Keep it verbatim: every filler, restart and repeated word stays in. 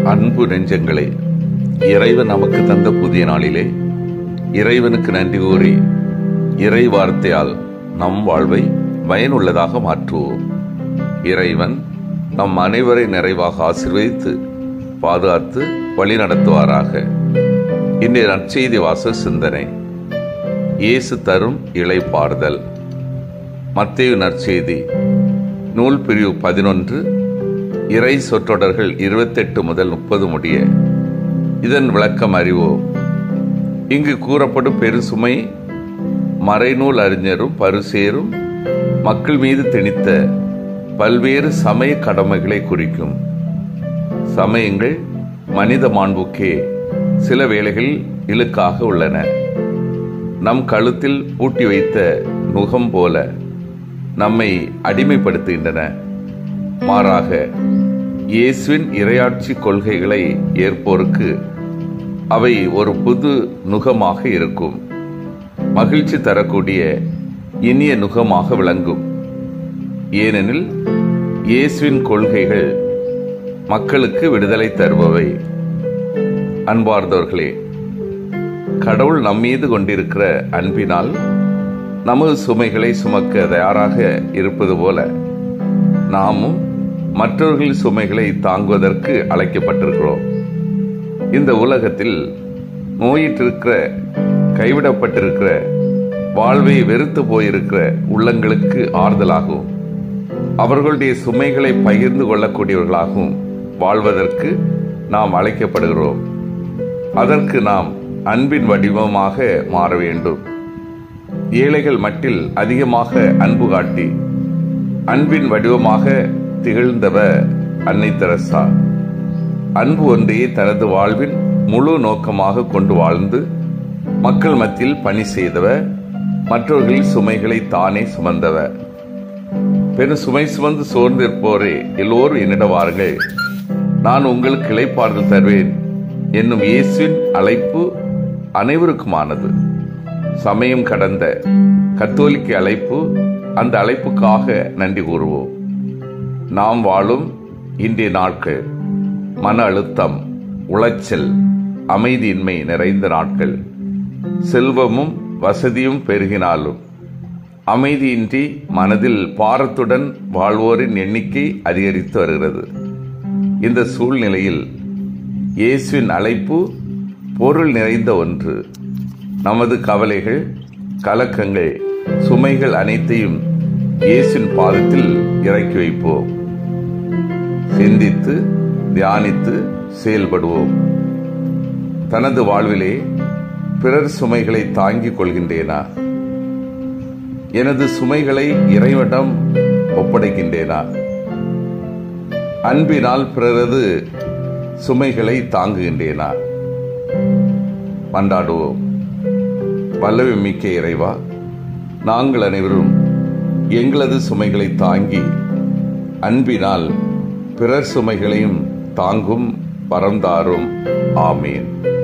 அன்பு நெஞ்சங்களே, இறைவன் நமக்கு தந்த புதிய நாளிலே இறைவனுக்கு நன்றி கூறி இறை வார்த்தையால் நம் வாழ்வை பயனுள்ளதாக மாற்றுவோம். இறைவன் நம் அனைவரை நிறைவாக ஆசீர்வதித்து பாதுகாத்து வழி நடத்துவாராக. இன்றைய நற்செய்தி வாச சிந்தனை, இயேசு தரும் இளைப்பாறுதல். மத்தேயு நற்செய்தி நூல் பிரிவு பதினொன்று, இறை சொற்றொடர்கள் இருபத்தெட்டு முதல் முப்பது முடிய. இதன் விளக்கம் அறிவோம். இங்கு கூறப்படும் பெருசுமை மறைநூல் அறிஞரும் பரிசேயரும் மக்கள் மீது திணித்த பல்வேறு சமய கடமைகளை குறிக்கும். சமயங்கள் மனித மாண்புக்கே சில வேளைகளில் இழுக்காக உள்ளன. நம் கழுத்தில் பூட்டி வைத்த நுகம் போல நம்மை அடிமைப்படுத்துகின்றன. மாறாக இயேசுவின் இறையாட்சி கொள்கைகளை ஏற்போருக்கு அவை ஒரு புது நுகமாக இருக்கும். மகிழ்ச்சி தரக்கூடிய இனிய நுகமாக விளங்கும். ஏனெனில் இயேசுவின் கொள்கைகள் மக்களுக்கு விடுதலை தருபவை. அன்பார்ந்தவர்களே, கடவுள் நம்மீது கொண்டிருக்கிற அன்பினால் நமது சுமைகளை சுமக்க தயாராக இருப்பது போல நாமும் மற்றவர்களின் சுமைகளை தாங்குவதற்கு அழைக்கப்பட்டிருக்கிறோம். இந்த உலகத்தில் நோயிற்றிருக்கிற, கைவிடப்பட்டிருக்கிற, வாழ்வை வெறுத்து போயிருக்கிற உள்ளங்களுக்கு ஆறுதலாகவும் அவர்களுடைய சுமைகளை பகிர்ந்து கொள்ளக்கூடியவர்களாகவும் வாழ்வதற்கு நாம் அழைக்கப்படுகிறோம். அதற்கு நாம் அன்பின் வடிவமாக மாற வேண்டும். ஏழைகள் மட்டில் அதிகமாக அன்பு காட்டி அன்பின் வடிவமாக திகழ்ந்தவர் அன்னை தெரசா. அன்பு ஒன்றையே தனது வாழ்வின் முழு நோக்கமாக கொண்டு வாழ்ந்து மக்கள் மத்தியில் பணி செய்தவர், மற்றவர்களின் சுமைகளை தானே சுமந்தவர். பெரும் சுமை சுமந்து சோர்ந்திருப்போரே, எல்லோரும் என்னிடம் வாருங்கள், நான் உங்களுக்கு இளைப்பாறுதல் தருவேன் என்னும் இயேசுவின் அழைப்பு அனைவருக்குமானது. சமயம் கடந்த கத்தோலிக்க அழைப்பு. அந்த அழைப்புக்காக நன்றி கூறுவோம். நாம் வாழும் இன்றைய நாட்கள் மன அழுத்தம், உளைச்சல், அமைதியின்மை நிறைந்த நாட்கள். செல்வமும் வசதியும் பெருகினாலும் அமைதியின்றி மனதில் பாரத்துடன் வாழ்வோரின் எண்ணிக்கை அதிகரித்து வருகிறது. இந்த சூழ்நிலையில் இயேசுவின் அழைப்பு பொருள் நிறைந்த ஒன்று. நமது கவலைகள், கலக்கங்கள், சுமைகள் அனைத்தையும் இயேசுவின் பாதத்தில் இறக்கி வைப்போம். சிந்தித்து தியானித்து செயல்படுவோம். தனது வாழ்விலே பிறர் சுமைகளை தாங்கிக் கொள்கின்றேனா? எனது சுமைகளை இறைவனிடம் ஒப்படைக்கின்றேனா? அன்பினால் பிறரது சுமைகளை தாங்குகின்றேனா? மன்றாடுவோம். வல்லமை மிக்க இறைவா, நாங்கள் அனைவரும் எங்களது சுமைகளை தாங்கி அன்பினால் பிறர் சுமைகளையும் தாங்கும் பரந்தாரும். ஆமீன்.